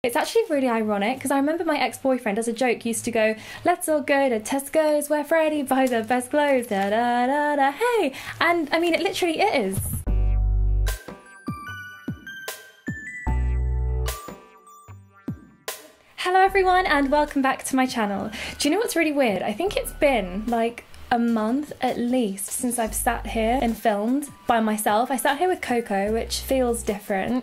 It's actually really ironic because I remember my ex-boyfriend as a joke used to go, "Let's all go to Tesco's where Freddy buys the best clothes, da da da da, hey!" And I mean, it literally is. Hello everyone and welcome back to my channel. Do you know what's really weird? I think it's been like a month at least since I've sat here and filmed by myself. I sat here with Coco, which feels different.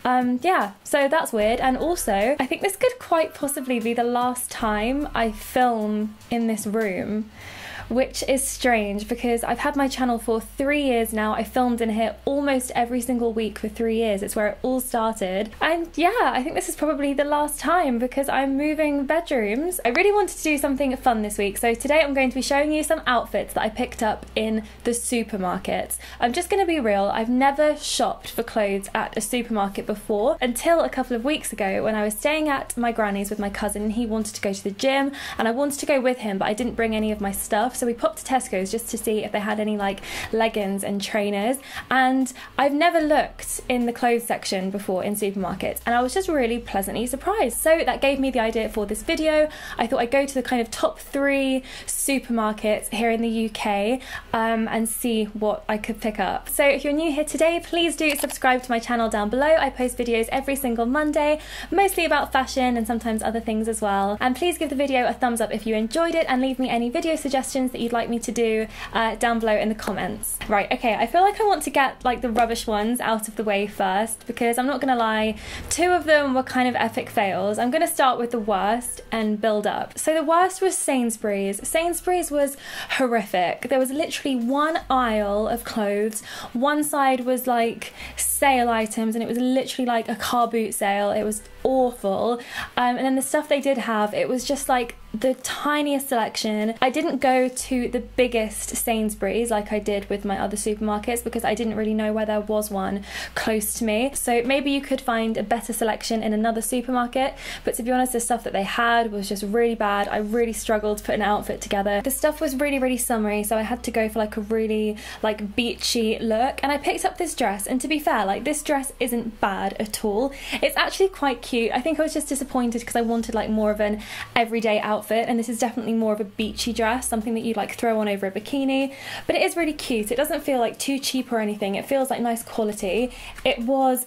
Yeah, so that's weird. And also, I think this could quite possibly be the last time I film in this room, which is strange because I've had my channel for 3 years now. I filmed in here almost every single week for 3 years. It's where it all started. And yeah, I think this is probably the last time because I'm moving bedrooms. I really wanted to do something fun this week. So today I'm going to be showing you some outfits that I picked up in the supermarket. I'm just gonna be real, I've never shopped for clothes at a supermarket before until a couple of weeks ago when I was staying at my granny's with my cousin and he wanted to go to the gym and I wanted to go with him, but I didn't bring any of my stuff. So we popped to Tesco's just to see if they had any like leggings and trainers, and I've never looked in the clothes section before in supermarkets and I was just really pleasantly surprised. So that gave me the idea for this video. I thought I'd go to the kind of top 3 supermarkets here in the UK and see what I could pick up. So if you're new here today, please do subscribe to my channel down below. I post videos every single Monday, mostly about fashion and sometimes other things as well. And please give the video a thumbs up if you enjoyed it and leave me any video suggestions that you'd like me to do down below in the comments. Right, okay, I feel like I want to get like the rubbish ones out of the way first because I'm not gonna lie, 2 of them were kind of epic fails. I'm gonna start with the worst and build up. So the worst was Sainsbury's. Sainsbury's was horrific. There was literally one aisle of clothes. One side was like sale items and it was literally like a car boot sale. It was awful. And then the stuff they did have, it was just like the tiniest selection. I didn't go to the biggest Sainsbury's like I did with my other supermarkets because I didn't really know where there was one close to me. So maybe you could find a better selection in another supermarket, but to be honest, the stuff that they had was just really bad. I really struggled to put an outfit together. The stuff was really summery, so I had to go for like a really like beachy look, and I picked up this dress, and to be fair, like this dress isn't bad at all. It's actually quite cute. I think I was just disappointed because I wanted like more of an everyday outfit, and this is definitely more of a beachy dress, something that you'd like throw on over a bikini, but it is really cute. It doesn't feel like too cheap or anything. It feels like nice quality. It was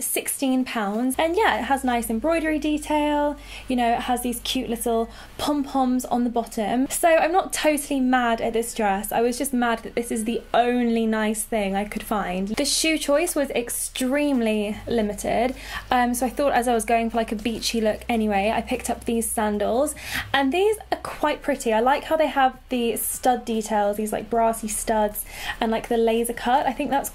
£16, and yeah, it has nice embroidery detail, you know, it has these cute little pom-poms on the bottom. So I'm not totally mad at this dress. I was just mad that this is the only nice thing I could find. The shoe choice was extremely limited, so I thought as I was going for like a beachy look anyway, I picked up these sandals, and these are quite pretty. I like how they have the stud details, these like brassy studs and like the laser cut. I think that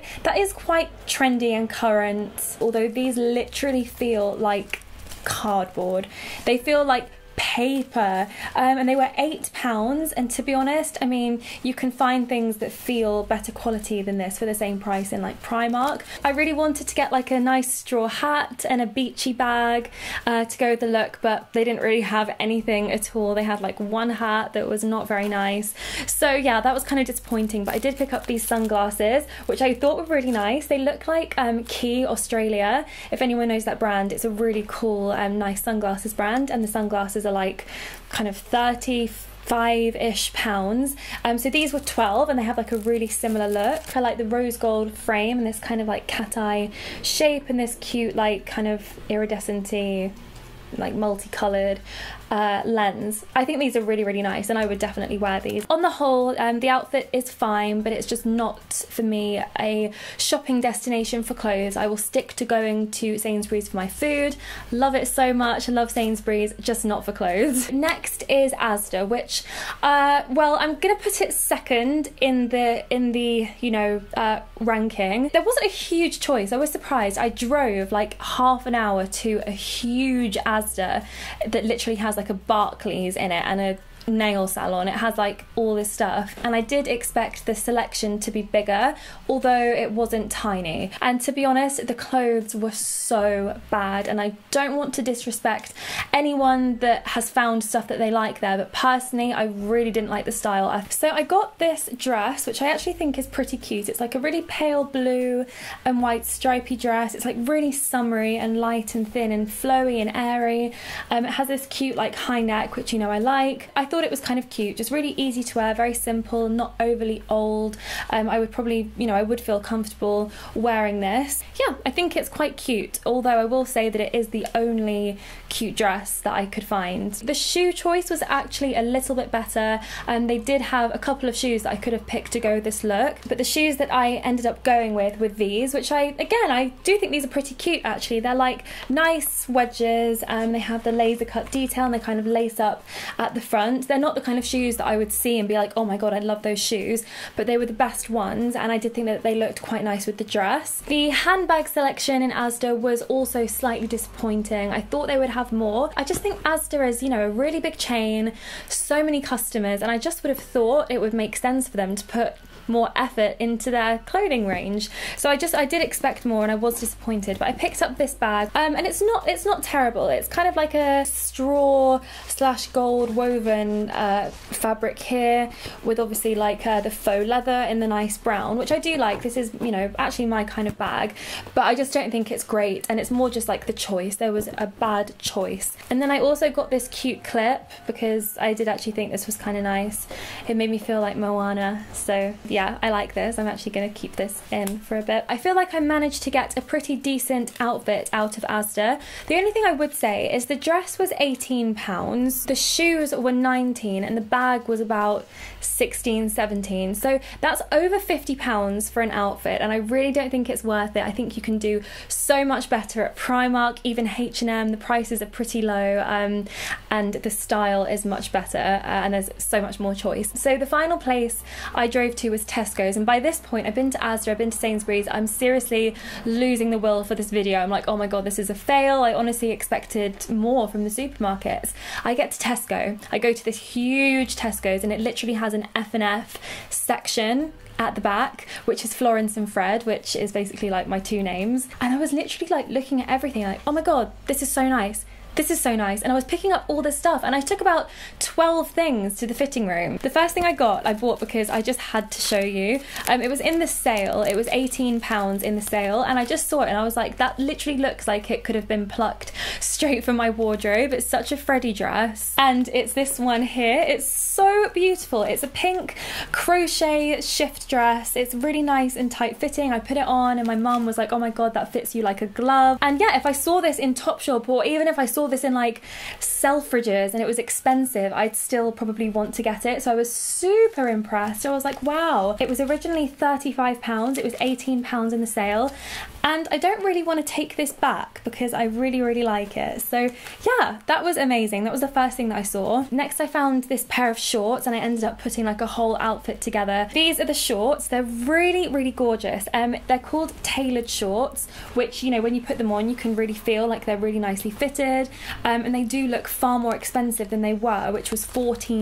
is quite trendy and current, although these literally feel like cardboard. They feel like paper, and they were £8, and to be honest, I mean, you can find things that feel better quality than this for the same price in like Primark. I really wanted to get like a nice straw hat and a beachy bag to go with the look, but they didn't really have anything at all. They had like one hat that was not very nice, so yeah, that was kind of disappointing. But I did pick up these sunglasses, which I thought were really nice. They look like Key Australia. If anyone knows that brand, it's a really cool nice sunglasses brand, and the sunglasses are like kind of 35-ish pounds. So these were 12, and they have like a really similar look. I like the rose gold frame and this kind of like cat eye shape and this cute like kind of iridescent-y like multicolored lens. I think these are really nice, and I would definitely wear these. On the whole, the outfit is fine, but it's just not for me a shopping destination for clothes. I will stick to going to Sainsbury's for my food. Love it so much. I love Sainsbury's, just not for clothes. Next is Asda, which well, I'm gonna put it second in the you know ranking. There wasn't a huge choice. I was surprised. I drove like half an hour to a huge Asda that literally has like a Barclays in it and a nail salon. It has like all this stuff, and I did expect the selection to be bigger, although it wasn't tiny. And to be honest, the clothes were so bad, and I don't want to disrespect anyone that has found stuff that they like there, but personally I really didn't like the style. So I got this dress, which I actually think is pretty cute. It's like a really pale blue and white stripy dress. It's like really summery and light and thin and flowy and airy. It has this cute like high neck, which you know I like. I thought it was kind of cute, just really easy to wear, very simple, not overly old. I would probably, you know, I would feel comfortable wearing this. Yeah, I think it's quite cute, although I will say that it is the only cute dress that I could find. The shoe choice was actually a little bit better, and they did have a couple of shoes that I could have picked to go with this look, but the shoes that I ended up going with were these, which I do think these are pretty cute actually. They're like nice wedges, and they have the laser cut detail, and they kind of lace up at the front. They're not the kind of shoes that I would see and be like, oh my god, I love those shoes, but they were the best ones, and I did think that they looked quite nice with the dress. The handbag selection in Asda was also slightly disappointing. I thought they would have more. I just think Asda is, you know, a really big chain, so many customers, and I just would have thought it would make sense for them to put more effort into their clothing range. So I did expect more, and I was disappointed. But I picked up this bag, and it's not terrible. It's kind of like a straw slash gold woven fabric here, with obviously like the faux leather in the nice brown, which I do like. This is, you know, actually my kind of bag, but I just don't think it's great, and it's more just like the choice. There was a bad choice. And then I also got this cute clip because I did actually think this was kind of nice. It made me feel like Moana, so yeah, I like this. I'm actually going to keep this in for a bit. I feel like I managed to get a pretty decent outfit out of Asda. The only thing I would say is the dress was £18, the shoes were 19, and the bag was about 16, 17. So that's over £50 for an outfit, and I really don't think it's worth it. I think you can do so much better at Primark, even H&M. The prices are pretty low, and the style is much better, and there's so much more choice. So the final place I drove to was Tesco's, and by this point I've been to Asda, I've been to Sainsbury's. I'm seriously losing the will for this video. I'm like, oh my god, this is a fail. I honestly expected more from the supermarkets. I get to Tesco, I go to this huge Tesco's, and it literally has an F&F section at the back, which is Florence and Fred, which is basically like my two names. And I was literally like looking at everything like, oh my god, this is so nice. This is so nice. And I was picking up all this stuff, and I took about 12 things to the fitting room. The first thing I bought because I just had to show you. It was in the sale. It was £18 in the sale, and I just saw it and I was like, that literally looks like it could have been plucked straight from my wardrobe. It's such a Freddy dress, and it's this one here. It's so beautiful. It's a pink crochet shift dress. It's really nice and tight fitting. I put it on and my mum was like, oh my god, that fits you like a glove. And yeah, if I saw this in Topshop, or even if I saw this in like Selfridges and it was expensive, I'd still probably want to get it. So I was super impressed. I was like, wow. It was originally £35. It was £18 in the sale, and I don't really want to take this back because I really, really like it. So yeah, that was amazing. That was the first thing that I saw. Next I found this pair of shorts, and I ended up putting like a whole outfit together. These are the shorts. They're really, really gorgeous. They're called tailored shorts, which, you know, when you put them on you can really feel like they're really nicely fitted, and they do look far more expensive than they were, which was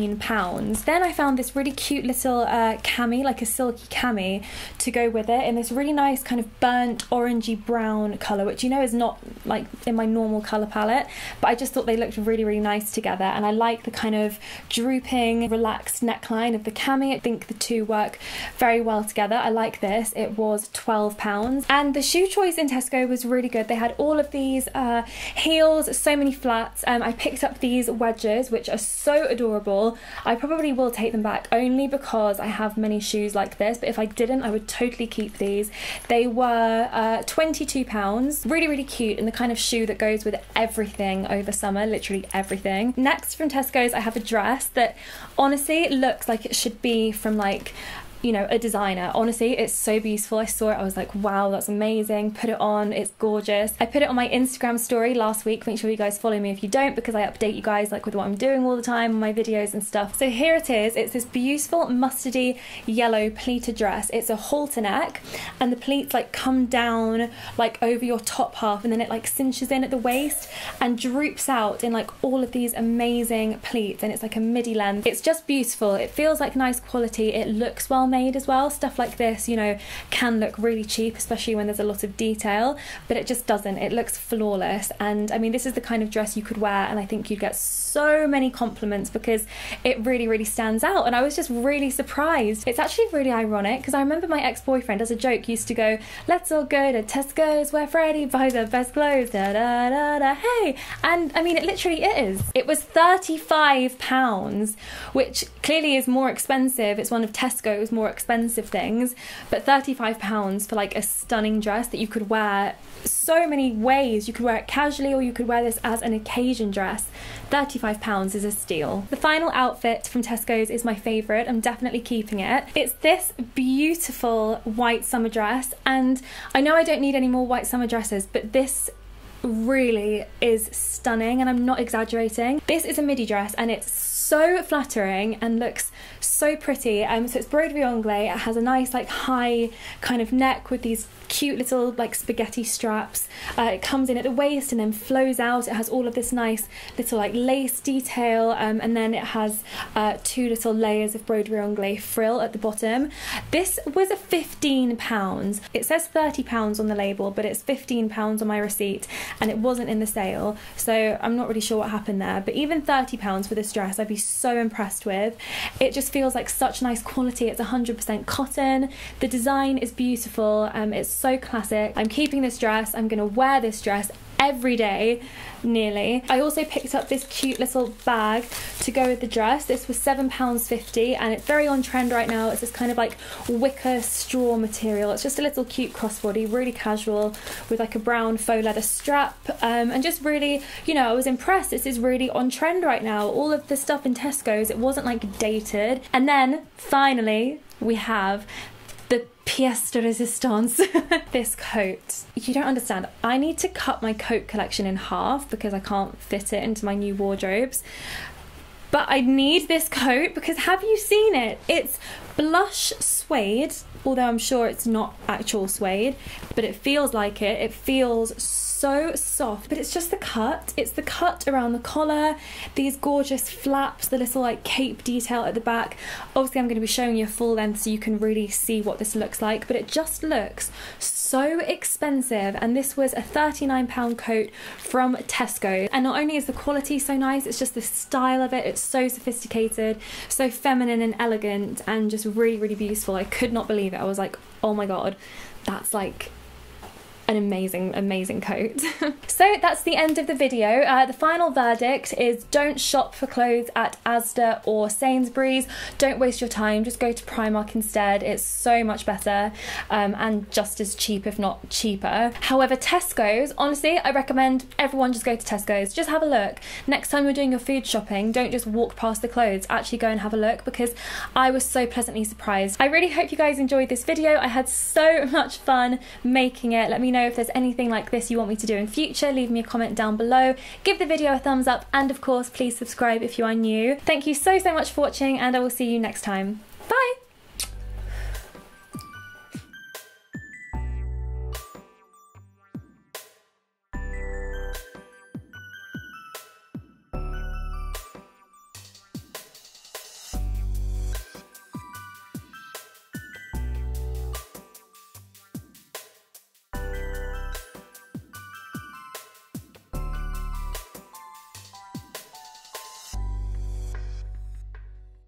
£14. Then I found this really cute little cami, like a silky cami, to go with it in this really nice kind of burnt orangey brown colour, which, you know, is not like in my normal colour palette, but I just thought they looked really, really nice together. And I like the kind of drooping, relaxed neckline of the cami. I think the two work very well together. I like this. It was £12. And the shoe choice in Tesco was really good. They had all of these heels, so many flats. I picked up these wedges, which are so adorable. I probably will take them back only because I have many shoes like this, but if I didn't, I would totally keep these. They were £22. Really, really cute, and the kind of shoe that goes with everything over summer, literally everything. Next from Tesco's, I have a dress that honestly looks like it should be from like you know, a designer. Honestly, it's so beautiful. I saw it, I was like, wow, that's amazing. Put it on, it's gorgeous. I put it on my Instagram story last week. Make sure you guys follow me if you don't, because I update you guys like with what I'm doing all the time on my videos and stuff. So here it is. It's this beautiful mustardy yellow pleated dress. It's a halter neck, and the pleats like come down like over your top half, and then it like cinches in at the waist and droops out in like all of these amazing pleats, and it's like a midi length. It's just beautiful. It feels like nice quality. It looks well made as well. Stuff like this, you know, can look really cheap, especially when there's a lot of detail, but it just doesn't. It looks flawless. And I mean, this is the kind of dress you could wear and I think you'd get so many compliments because it really stands out. And I was just really surprised. It's actually really ironic because I remember my ex-boyfriend as a joke used to go, let's all go to Tesco's where Freddy buys the best clothes, da da da da, hey. And I mean, it literally is. It was £35, which clearly is more expensive. It's one of Tesco's more expensive things, but £35 for like a stunning dress that you could wear so many ways. You could wear it casually, or you could wear this as an occasion dress. £35 is a steal. The final outfit from Tesco's is my favourite. I'm definitely keeping it. It's this beautiful white summer dress, and I know I don't need any more white summer dresses, but this really is stunning, and I'm not exaggerating. This is a midi dress and it's so flattering and looks so pretty. So it's broderie anglais. It has a nice like high kind of neck with these cute little like spaghetti straps. It comes in at the waist and then flows out. It has all of this nice little like lace detail, and then it has two little layers of broderie anglais frill at the bottom. This was £15. It says £30 on the label, but it's £15 on my receipt, and it wasn't in the sale, so I'm not really sure what happened there. But even £30 for this dress I'd be so impressed with. It just feels like such nice quality. It's 100% cotton. The design is beautiful. It's so classic. I'm keeping this dress. I'm gonna wear this dress every day, nearly. I also picked up this cute little bag to go with the dress. This was £7.50 and it's very on trend right now. It's this kind of like wicker straw material. It's just a little cute crossbody, really casual, with like a brown faux leather strap, and just really, you know, I was impressed. This is really on trend right now. All of the stuff in Tesco's, it wasn't like dated. And then finally we have the pièce de résistance, this coat. You don't understand. I need to cut my coat collection in half because I can't fit it into my new wardrobes. But I need this coat because have you seen it? It's blush suede, although I'm sure it's not actual suede, but it feels like it. It feels so soft, but it's just the cut. It's the cut around the collar, these gorgeous flaps, the little like cape detail at the back. Obviously I'm going to be showing you a full length so you can really see what this looks like, but it just looks so expensive. And this was a £39 coat from Tesco, and not only is the quality so nice, it's just the style of it. It's so sophisticated, so feminine and elegant, and just really beautiful. I could not believe it. I was like, oh my god, that's like an amazing coat. So that's the end of the video. The final verdict is don't shop for clothes at Asda or Sainsbury's. Don't waste your time, just go to Primark instead. It's so much better, and just as cheap, if not cheaper. However, Tesco's, honestly, I recommend everyone just go to Tesco's. Just have a look. Next time you're doing your food shopping, don't just walk past the clothes, actually go and have a look, because I was so pleasantly surprised. I really hope you guys enjoyed this video. I had so much fun making it. Let me know if there's anything like this you want me to do in future. Leave me a comment down below, give the video a thumbs up, and of course please subscribe if you are new. Thank you so much for watching, and I will see you next time.